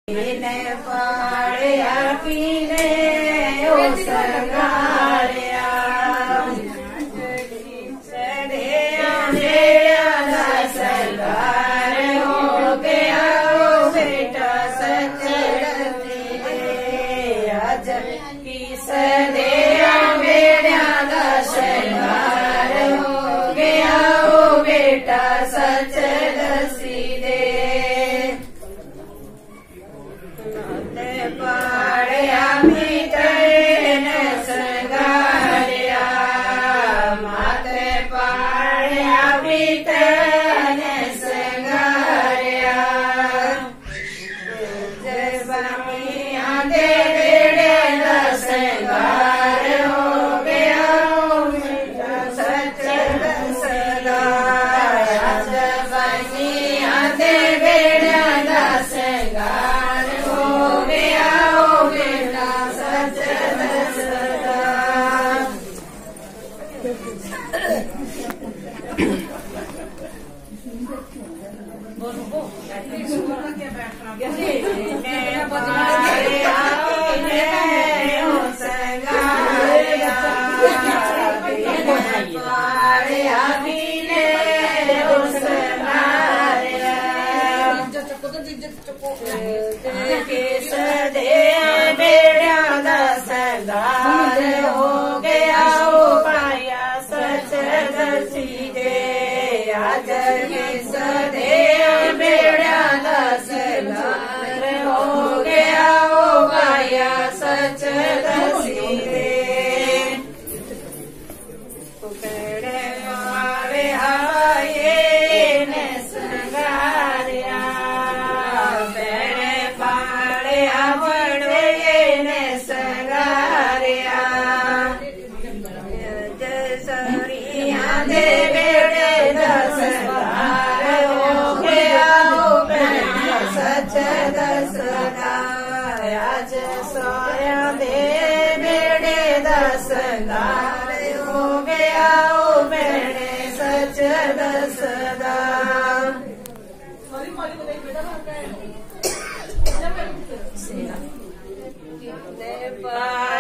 पीने पाड़िया पीने ओ संगारिया संगार हो गया ओ बेटा सचड़ती आज की सदिया बेड़ा का संगार हो गया ओ बेटा सचड़सी दे पाड़िया भीतर संगारिया माते पाड़िया भीतर संगारिया जबमिया दे बेड़ा संगार हो गया सच सदा जबमिया दे बेड़ा संगार हो गया ओ बेटा सच सदा सरदार हो गया ओ पाया सच दसी दे आज के सदे बेड़ा सरदार हो गया ओ पाया सच दसी दे आवे आए ने संगारिया बेड़े पाड़े आवड़े ने संगारिया जसरिया दे बेड़े संगार हो गया ओ बेटा सच दसदा आज सोया दे बेड़े संगार हो गया ओ बेड़े सच दसदा पाड़िया